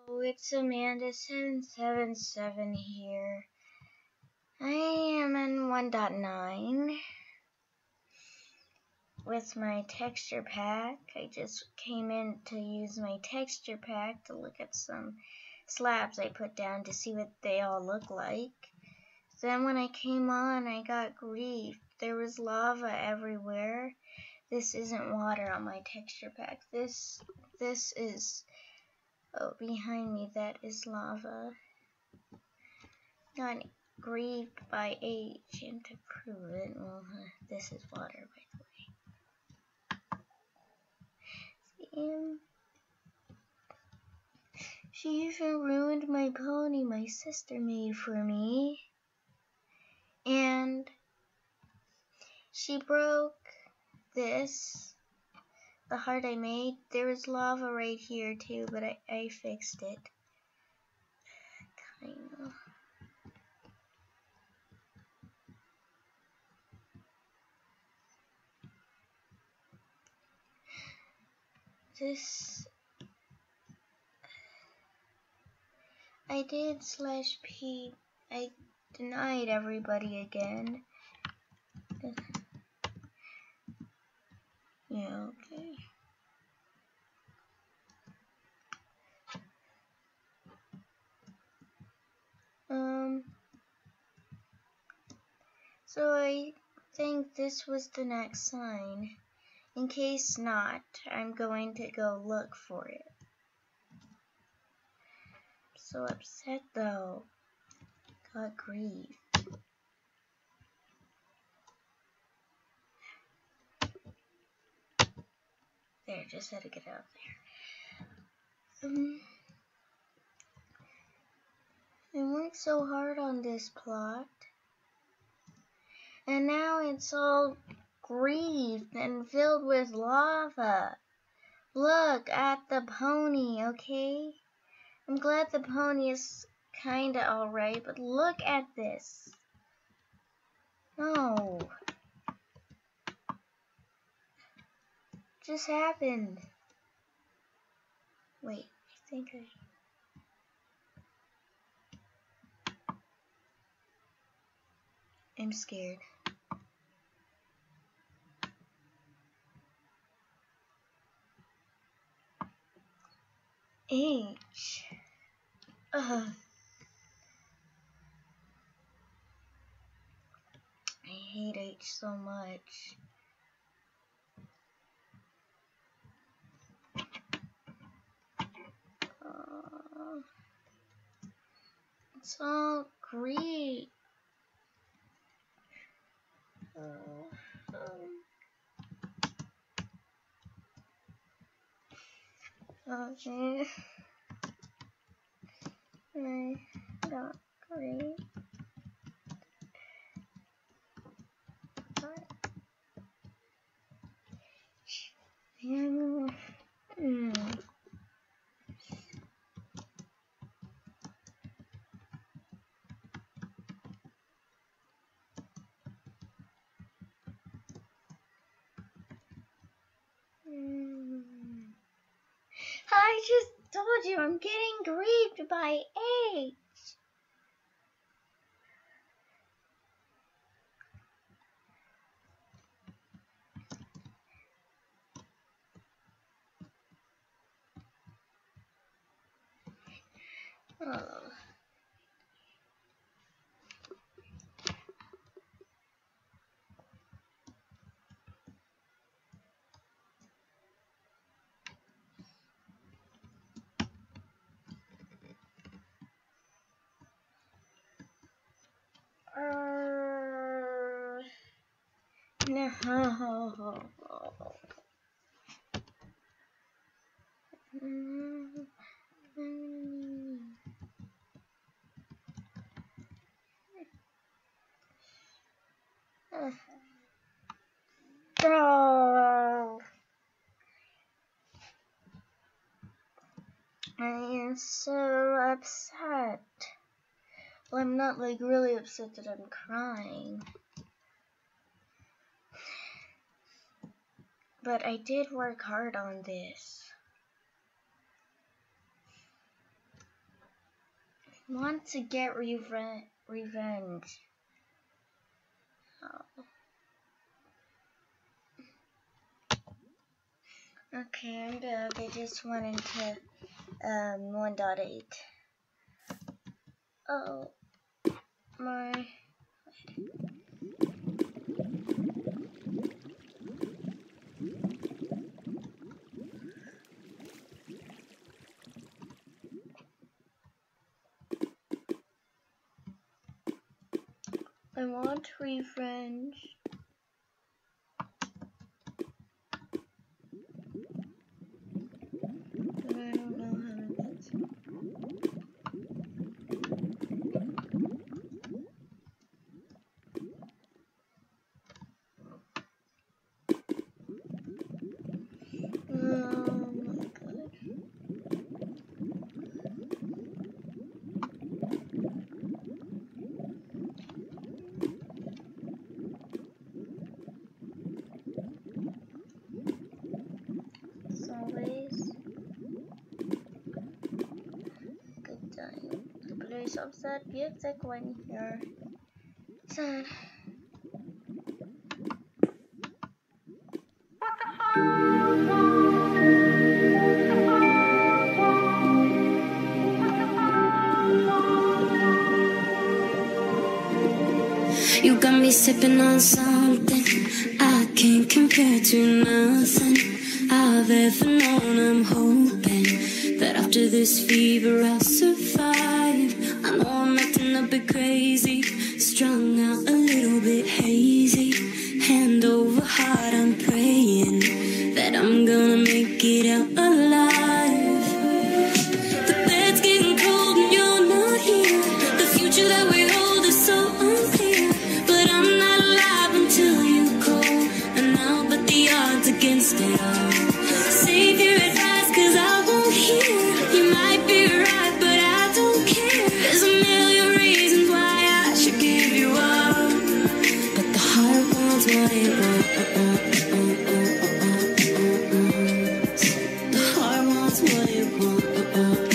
Oh, it's Amanda777 here. I am in 1.9 with my texture pack. I just came in to use my texture pack to look at some slabs I put down to see what they all look like. Then when I came on, I got griefed. There was lava everywhere. This isn't water on my texture pack. This is... Oh, behind me, that is lava. Got grieved by H, and to prove it, well, this is water, by the way. See, she even ruined my pony my sister made for me. And she broke this, the heart I made. There was lava right here, too, but I fixed it. Kind of. This... I did /P. I denied everybody again. Yeah, okay. So I think this was the next sign. In case not, I'm going to go look for it. So upset though. God grief. There, just had to get out there. I worked so hard on this plot. And now it's all grieved and filled with lava. Look at the pony, okay? I'm glad the pony is kinda alright, but look at this. No. Just happened. Wait, I think I'm scared. H. I hate H so much. It's all great. Okay. I got great. I just told you I'm getting grieved by H. Oh. No. Bro. I am so upset. Well, I'm not like really upset that I'm crying. But I did work hard on this. want to get revenge. Oh. Okay, I'm back. I just went into 1.8. Oh my. I want revenge. But I don't know how to get to. Oh my god. As always, good time. Play subset, biegtek when you're sad. You got me sipping on something I can't compare to nothing I've ever known. I'm hoping that after this fever I'll survive. I know I'm acting a bit crazy, strung out a little bit hazy. Hand over heart, I'm praying that I'm gonna make it out alive. The bed's getting cold and you're not here. The future that we hold is so unclear. But I'm not alive until you call, and I'll bet the odds against it all. Save your advice, cause I won't hear. You might be right, but I don't care. There's a million reasons why I should give you up, but the heart wants what it wants. The heart wants what it wants.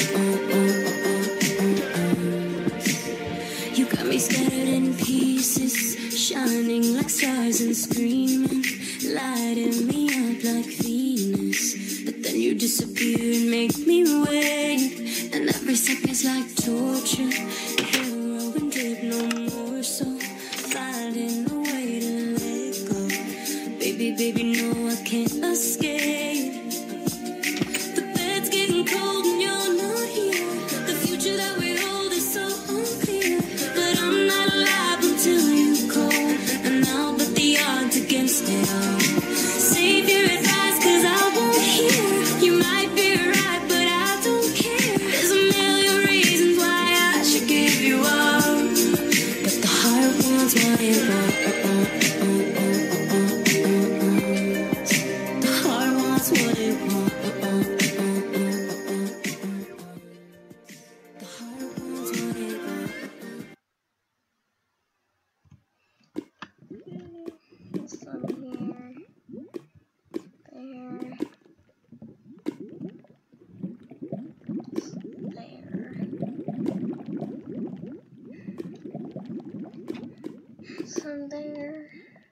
You got me scattered in pieces, shining like stars and screaming, lighting me up like Venus. But then you disappear and make me wait, and every second's like torture. Hero and dip no more, so finding a way to let go. Baby, baby, no, I can't escape. The bed's getting cold and you're not here. The future that we hold is so unclear. But I'm not alive until you call, and I'll bet the odds against it all. Save your advice, cause I won't hear. You might be right, but I don't care. There's a million reasons why I should give you up, but the heart wants what it wants. The heart wants what it wants. The heart wants what it wants. Some here. There. There. Some there.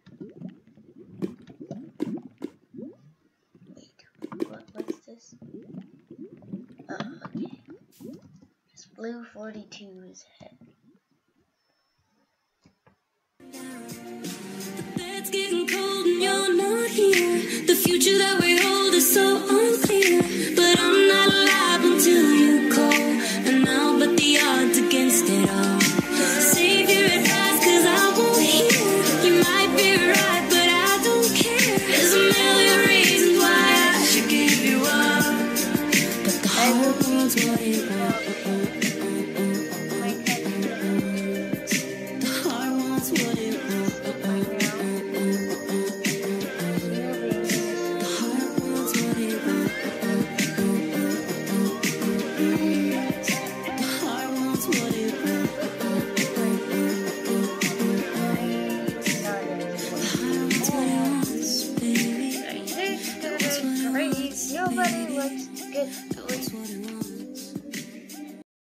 Wait, what's this? Oh, okay. It's blue 42's head. It's getting cold and you're not here. The future that we hold is so unclear. But I'm not alive until you call, and I'll bet the odds against it all. Save your advice, cause I won't hear. You might be right, but I don't care. There's a million reasons why I should give you up, but the heart wants what it wants.